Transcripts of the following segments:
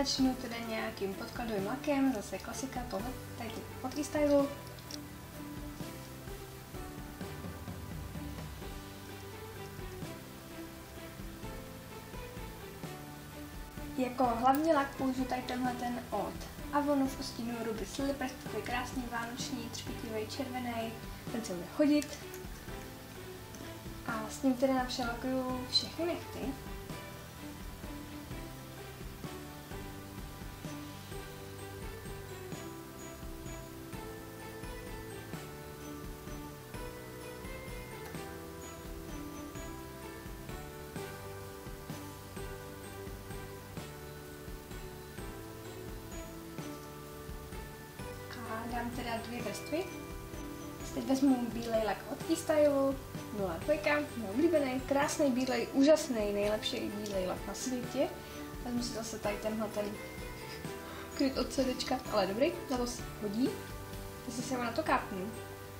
začnu teda nějakým podkladovým lakem, zase klasika, tohle, tady od eStylu. Jako hlavní lak použiju tady tenhle ten od Avonu v ostínu Ruby Slippers, takový krásný vánoční, třpitivý, červený, ten se bude hodit. A s ním tedy napřelakuju všechny nechty. Dám teda 2 vrstvy. Teď vezmu bílej lak od eStylu, 02, můj oblíbený, krásný bílej, úžasný, nejlepší bílej lak na světě. Vezmu si zase tady tenhle ten kryt od CDčka, ale dobrý, na to se hodí. Zase se na to kápnu.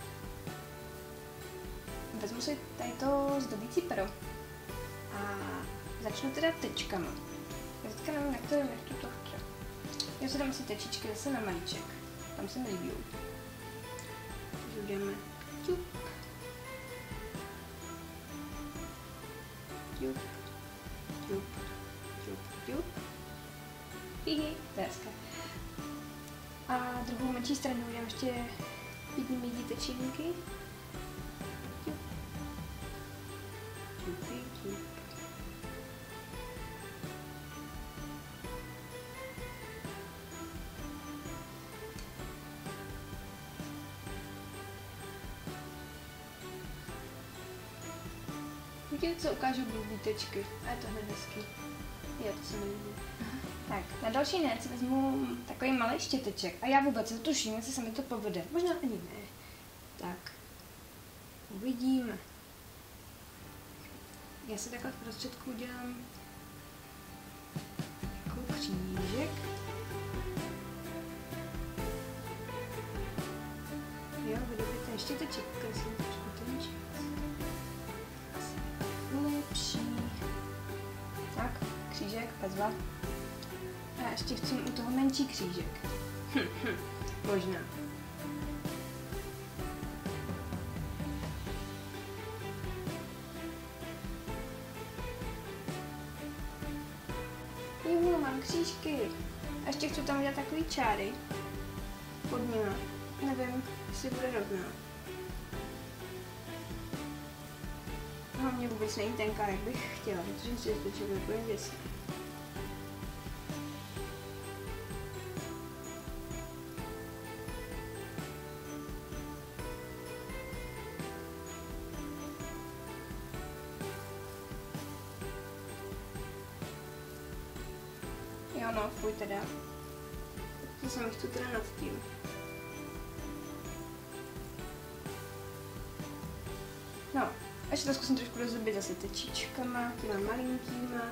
Vezmu si tady to zdobící pero a začnu teda tečkama. Já teďka nevím, jak to chce. Já si dám si tečičky zase na malíček. Tam se mi líbí. Takže uděláme ťup, ťup, ťup, ťup, ťup. Hihi, to je hezké. A druhou menší stranu udělám ještě jedný tečínky. Ťup, ťup, ťup. Vidíte, co ukážu blbý tečky. A je to hned hezký. Jo, to se mi líbí. Tak, na další nec vezmu takový malý štěteček. A já vůbec netuším, jestli se mi to povede. Možná ani ne. Tak, uvidíme. Já si takhle v prostředku udělám jako křížek. Jo, vidíte ten štěteček, který jsem trošku tenčí. Lepší. Tak, křížek, pezva. A ještě chci u toho menší křížek. Možná. Juhu, mám křížky. A ještě chci tam udělat takový čáry. Pod nimi. Nevím, jestli bude rovná. No, mě vůbec není tenká, jak bych chtěla, protože si to člověk úplně děsí. Jo no, fuj teda. To jsem ještě teda nad tím. No. Ještě to zkusím trošku rozdobit zase tečičkama, těma malinkýma.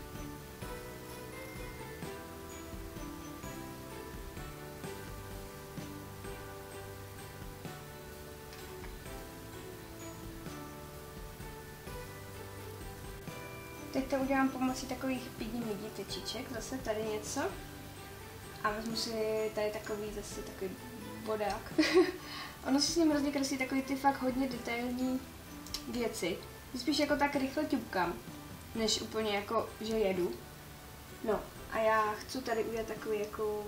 Teď to udělám pomocí takových pidi tečiček, zase tady něco. A vezmu si tady takový zase takový bodák. Ono se s ním hrozně kreslí takový ty fakt hodně detailní věci. Spíš jako tak rychle ťupkám, než úplně jako, že jedu. No a já chci tady udělat takový jako...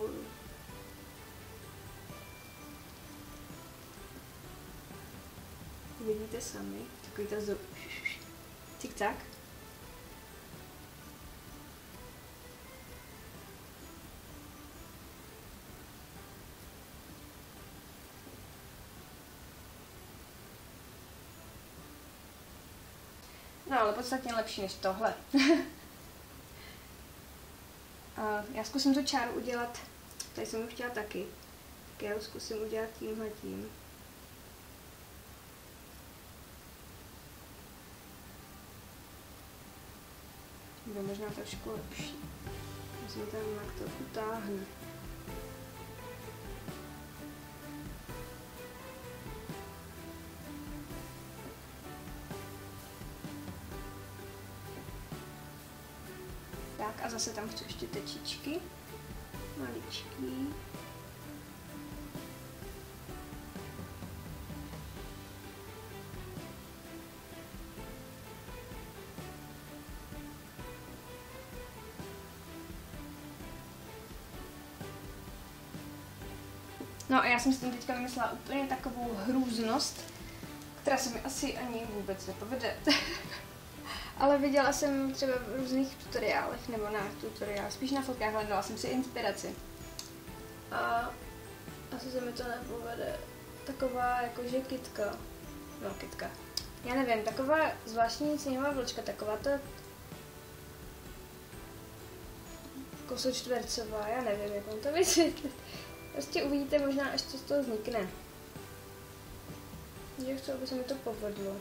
Vidíte sami, takový to cik-cak. No, ale podstatně lepší než tohle. Já zkusím tu čáru udělat, tady jsem ji chtěla taky, tak já ji zkusím udělat tímhletím. Bude možná trošku lepší. Myslím, ten mak to utáhne. Tak a zase tam chci ještě tečičky. nechtičky. No a já jsem si tam teďka vymyslela úplně takovou hrůznost, která se mi asi ani vůbec nepovede. Ale viděla jsem třeba v různých tutoriálech, nebo na tutoriálech, spíš na fotkách, hledala jsem si inspiraci. A asi se mi to nepovede. Taková jakože kytka. No, kytka. Já nevím, taková zvláštní sněhová vločka, taková to kosočtvercová, já nevím, jak vám to vysvětlit. Prostě uvidíte možná, až co z toho vznikne. Já chci, aby se mi to povedlo.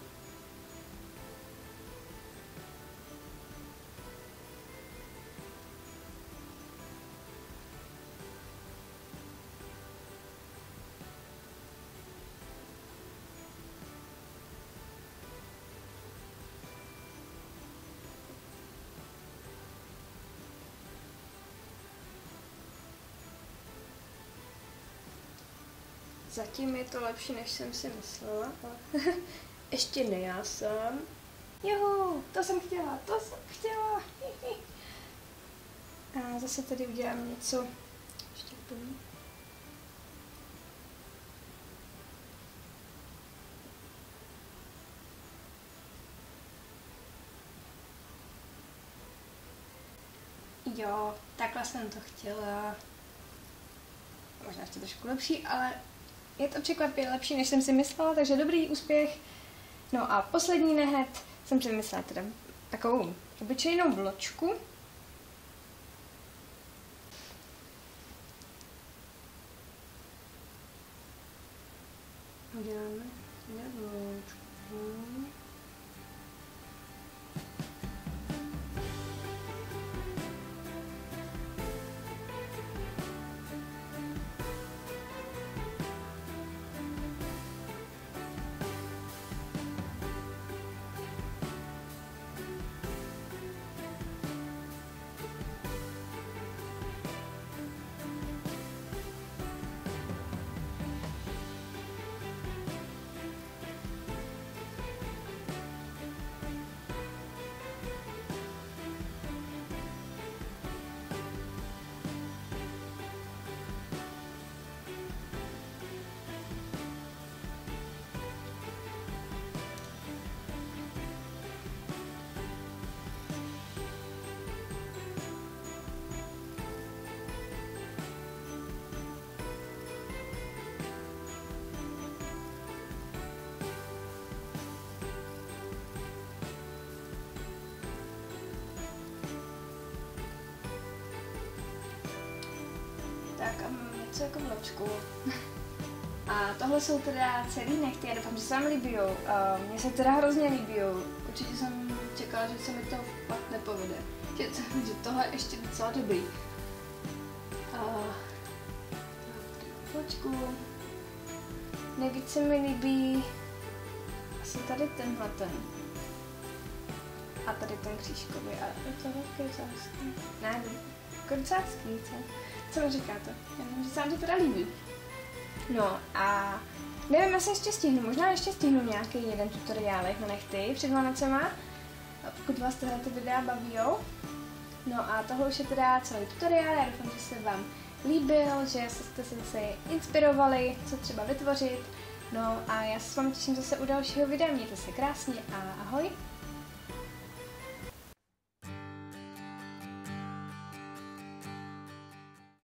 Zatím je to lepší, než jsem si myslela, ale ještě nejásám. Juhu, to jsem chtěla. A zase tady udělám něco ještě plný. Jo, takhle jsem to chtěla. Možná ještě trošku lepší, ale je to překvapivě lepší, než jsem si myslela, takže dobrý úspěch. No a poslední nehet jsem si vymyslela teda takovou obyčejnou vločku. Uděláme vločku. Tak a mám něco jako vločku. A tohle jsou teda celý nechty, já doufám, že se vám líbijou. Mně se teda hrozně líbijou. Určitě jsem čekala, že se mi to fakt nepovede. Že tohle je ještě docela dobrý. Vločku. Nejvíc se mi líbí asi tady tenhle ten. A tady ten křížkový. A je to krucácký. Ne, krucácký, co mi říkáte? Já nevím, že se vám to teda líbí. No a nevím, jestli ještě stihnu, možná ještě stihnu nějaký jeden tutoriálek na nechty před Vánocema, pokud vás tyhle ty videa baví, jo. No a tohle už je teda celý tutoriál, já doufám, že se vám líbil, že jste se zase inspirovali, co třeba vytvořit. No a já se s vámi těším zase u dalšího videa, mějte se krásně a ahoj.